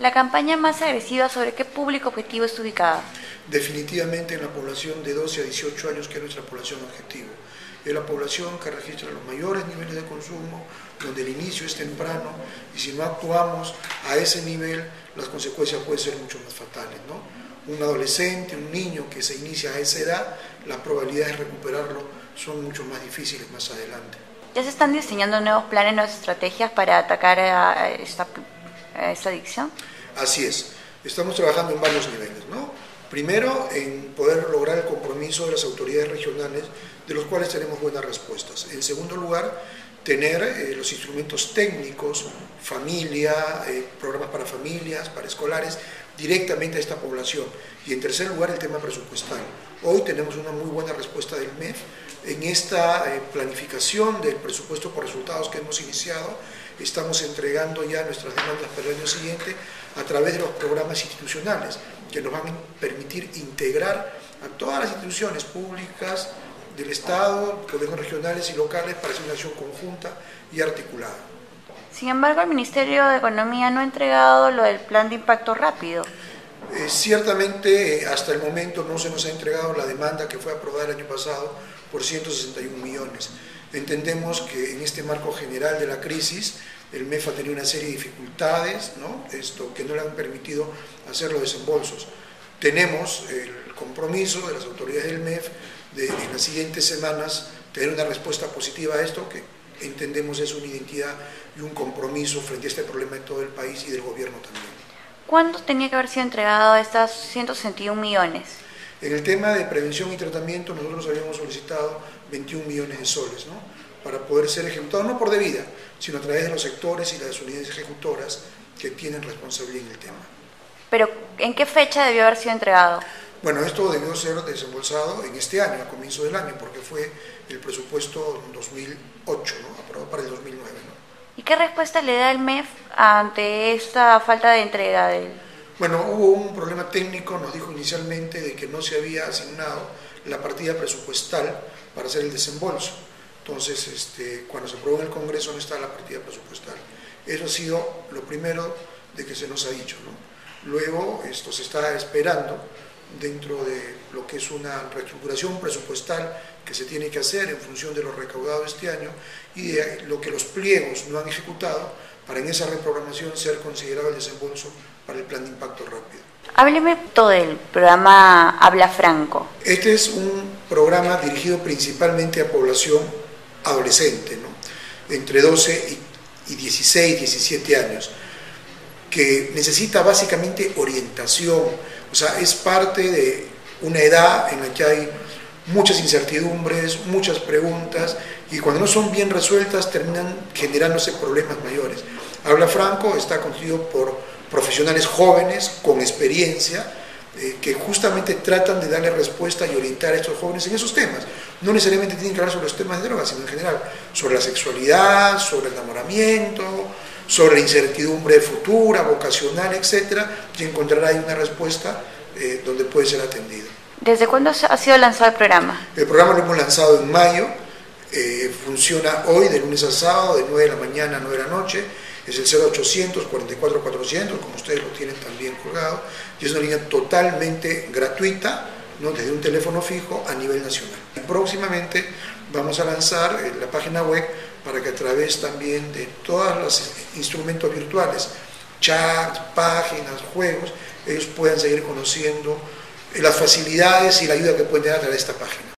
La campaña más agresiva, ¿sobre qué público objetivo está ubicada? Definitivamente en la población de 12 a 18 años, que es nuestra población objetivo. Es la población que registra los mayores niveles de consumo, donde el inicio es temprano, y si no actuamos a ese nivel, las consecuencias pueden ser mucho más fatales, ¿no? Un adolescente, un niño que se inicia a esa edad, las probabilidades de recuperarlo son mucho más difíciles más adelante. ¿Ya se están diseñando nuevos planes, nuevas estrategias para atacar a esta adicción? Así es, estamos trabajando en varios niveles, ¿no? Primero, en poder lograr el compromiso de las autoridades regionales, de los cuales tenemos buenas respuestas. En segundo lugar, tener los instrumentos técnicos, familia, programas para familias, para escolares, directamente a esta población. Y en tercer lugar, el tema presupuestal. Hoy tenemos una muy buena respuesta del MEF en esta planificación del presupuesto por resultados que hemos iniciado. Estamos entregando ya nuestras demandas para el año siguiente a través de los programas institucionales que nos van a permitir integrar a todas las instituciones públicas del Estado, gobiernos regionales y locales para hacer una acción conjunta y articulada. Sin embargo, el Ministerio de Economía no ha entregado lo del plan de impacto rápido. Ciertamente, hasta el momento no se nos ha entregado la demanda que fue aprobada el año pasado por 161 millones. Entendemos que en este marco general de la crisis, el MEF ha tenido una serie de dificultades, ¿no? Que no le han permitido hacer los desembolsos. Tenemos el compromiso de las autoridades del MEF de en las siguientes semanas tener una respuesta positiva a esto, que entendemos es una identidad y un compromiso frente a este problema de todo el país y del gobierno también. ¿Cuándo tenía que haber sido entregado estas 161 millones? En el tema de prevención y tratamiento nosotros habíamos solicitado 21 millones de soles, ¿no? Para poder ser ejecutado, no por debida, sino a través de los sectores y las unidades ejecutoras que tienen responsabilidad en el tema. ¿Pero en qué fecha debió haber sido entregado? Bueno, esto debió ser desembolsado en este año, a comienzo del año, porque fue el presupuesto 2008, ¿no? Aprobado para el 2009, ¿no? ¿Y qué respuesta le da el MEF ante esta falta de entrega de él? Bueno, hubo un problema técnico, nos dijo inicialmente de que no se había asignado la partida presupuestal para hacer el desembolso. Entonces, cuando se aprobó en el Congreso no está la partida presupuestal. Eso ha sido lo primero de que se nos ha dicho, ¿no? Luego, esto se está esperando dentro de lo que es una reestructuración presupuestal que se tiene que hacer en función de lo recaudado este año y de lo que los pliegos no han ejecutado para en esa reprogramación ser considerado el desembolso para el plan de impacto rápido. Hábleme todo del programa Habla Franco. Este es un programa dirigido principalmente a población adolescente, ¿no? Entre 12 y 16, 17 años, que necesita básicamente orientación, o sea, es parte de una edad en la que hay muchas incertidumbres, muchas preguntas, y cuando no son bien resueltas terminan generándose problemas mayores. Habla Franco está constituido por profesionales jóvenes con experiencia que justamente tratan de darle respuesta y orientar a estos jóvenes en esos temas. No necesariamente tienen que hablar sobre los temas de drogas, sino en general sobre la sexualidad, sobre el enamoramiento, sobre la incertidumbre futura, vocacional, etcétera, y encontrará ahí una respuesta donde puede ser atendido. ¿Desde cuándo ha sido lanzado el programa? El programa lo hemos lanzado en mayo, funciona hoy de lunes a sábado, de 9 de la mañana a 9 de la noche, es el 0800 44 400, como ustedes lo tienen también colgado, y es una línea totalmente gratuita, ¿no? Desde un teléfono fijo a nivel nacional. Y próximamente vamos a lanzar la página web para que a través también de todos los instrumentos virtuales, chats, páginas, juegos, ellos puedan seguir conociendo las facilidades y la ayuda que pueden dar a través de esta página.